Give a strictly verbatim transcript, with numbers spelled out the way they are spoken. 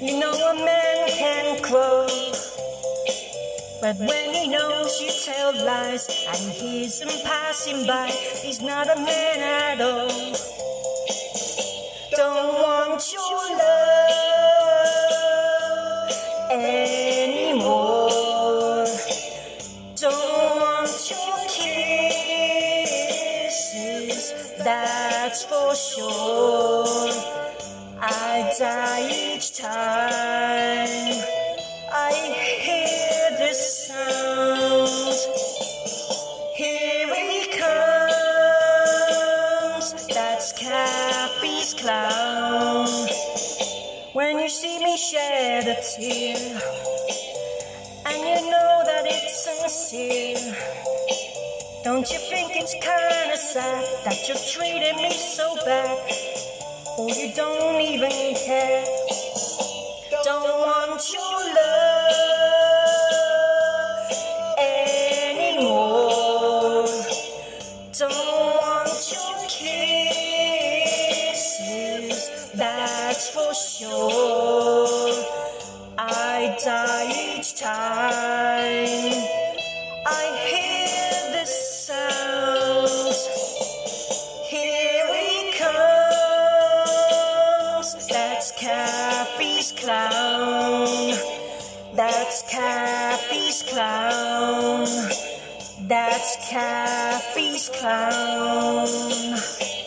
You know a man can crow, but when he knows you tell lies and he hears him passing by, he's not a man at all. Don't want your love anymore. Don't want your kisses, that's for sure. I die each time I hear this sound. Here he comes, that's Cathy's clown. When you see me shed a tear, and you know that it's sincere, don't you think it's kinda sad that you're treating me so bad? Oh, you don't even care. Don't want your love anymore. Don't want your kisses, that's for sure. I die each time I hear this sound. Here he comes, that's Cathy's clown. That's Cathy's clown. That's Cathy's clown.